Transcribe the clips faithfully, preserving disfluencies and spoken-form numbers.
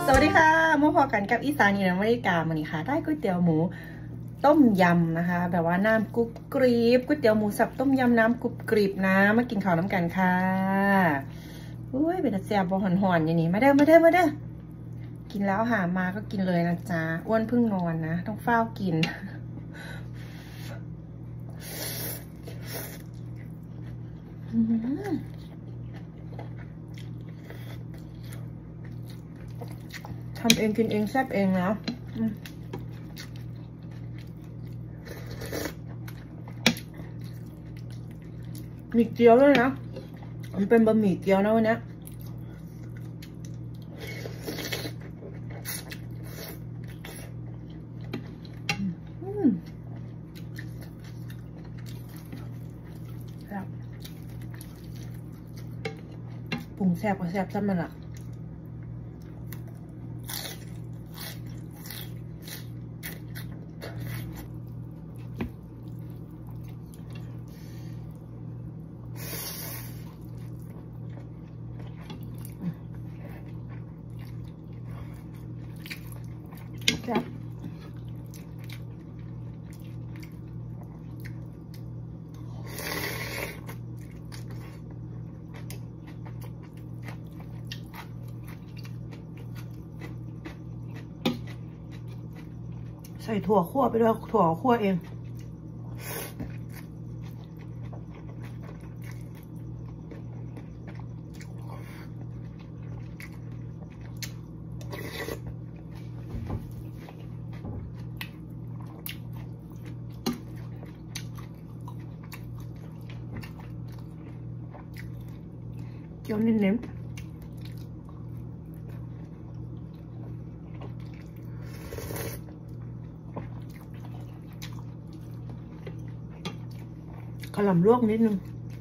สวัสดีค่ะมาพอกันกับอีสานอีนอเมริกาวันนี้ค่ะได้ก๋วยเตี๋ยวหมูต้มยำนะคะแบบว่าน้ำกรุบกรีบก๋วยเตี๋ยวหมูสับต้มยำน้ำกรุบกรีบนะมากินข้าวน้ำกันค่ะอุ้ยเป็นแซ่บบอหอนๆอย่างนี้มาเด้อมาเด้อมาเด้อกินแล้วหามาก็กินเลยนะจ๊ะอ้วนเพิ่งนอนนะต้องเฝ้ากินทำเองกินเองแซ่บเองนะมีเกี๊ยวด้วยนะมันเป็นบะหมี่เกี๊ยวนะวันนี้ปรุงแซ่บก็แซ่บซ้ำมันล่ะใส่ถั่วคั่วไปด้วยถั่วคั่วเองเกี๊ยวเน้นๆกระหล่ำลวกนิดนึง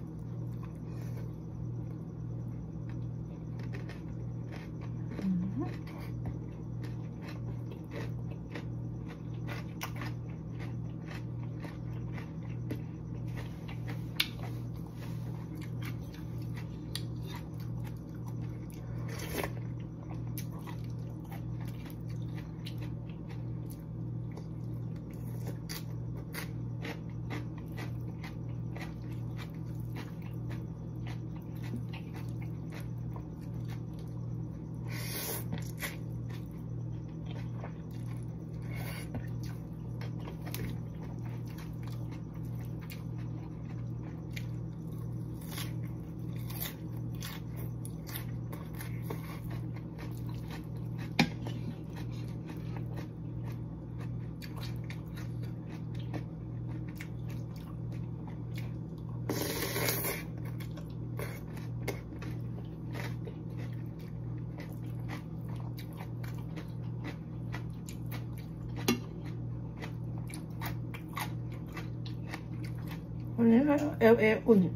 วันนี้เอลเออุ่น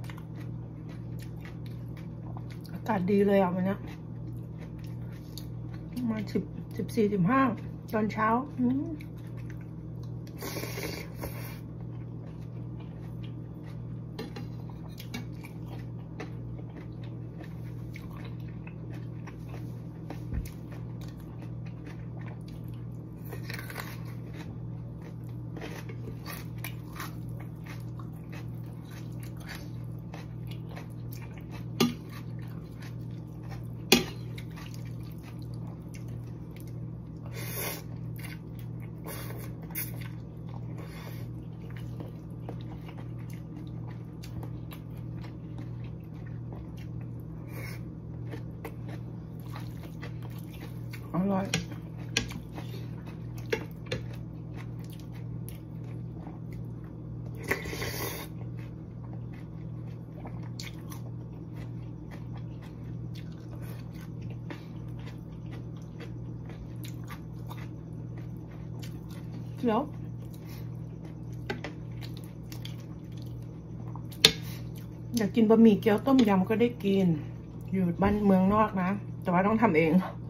อากาศดีเลยอ่ะวันนี้มาสิบสิบสี่สิบห้าตอนเช้าอร่อยแล้วอยากกินบะหมี่เกี๊ยวต้มยำก็ได้กินอยู่บ้านเมืองนอกนะแต่ว่าต้องทำเอง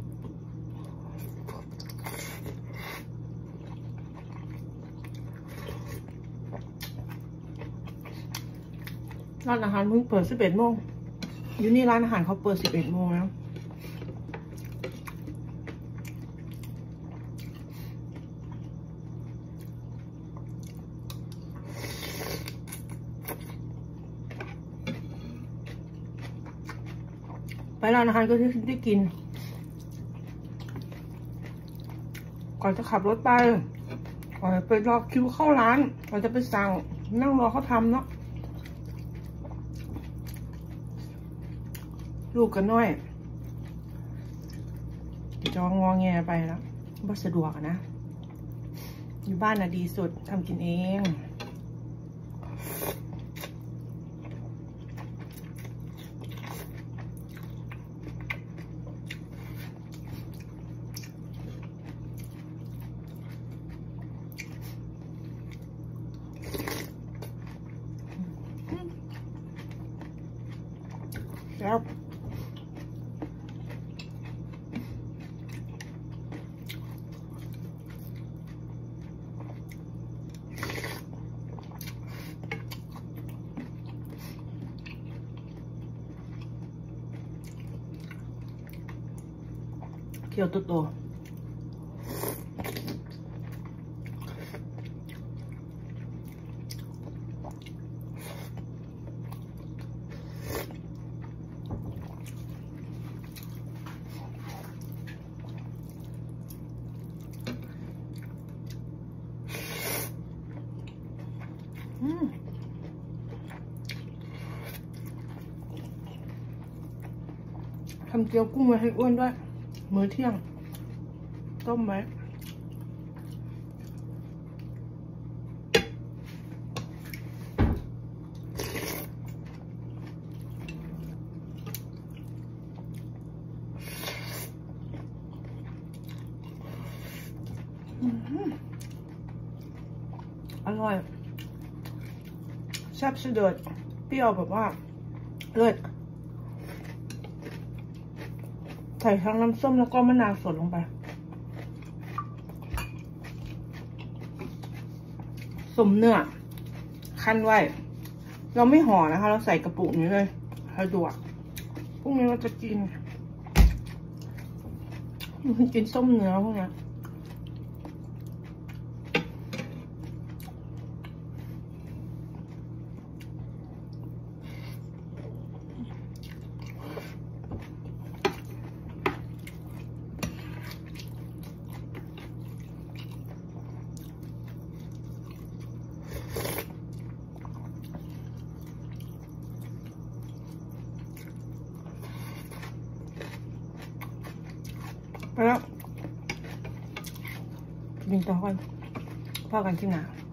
ร้านอาหารเพิ่งเปิดสิบเอ็ดโมงอยู่นี่ร้านอาหารเขาเปิดสิบเอ็ดโมงแล้วร้านอาหารก็ได้กินก่อนจะขับรถไปก่อนไปรอคิวเข้าร้านก่อนจะไปสั่งนั่งรอเขาทำเนาะลูกกันน้อยจะงอแงไปแล้วบ่สะดวกนะอยู่บ้านน่ะดีสุดทำกินเองแล้วเคี่ยวตัวโตทำเกี๊ยวกุ้งไว้ให้อ้วนด้วยมื้อเที่ยงต้มไว้อร่อยแซ่บสุดเด็ดเปรี้ยวแบบว่าเลิศใส่ทั้งน้ำส้มแล้วก็มะนาวสดลงไปสมเนื้อคั้นไว้เราไม่ห่อนะคะเราใส่กระปุกนี้เลยสะดวกพรุ่งนี้เราจะกินกินส้มเนื้อพวกนี้ไปแล้วกินต่อกันพ่อกันที่ไหน